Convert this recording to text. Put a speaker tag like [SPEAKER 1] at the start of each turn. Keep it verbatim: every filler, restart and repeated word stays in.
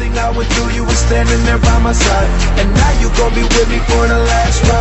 [SPEAKER 1] everything I went through, you were standing there by my side. And now you gon' be with me for the last ride.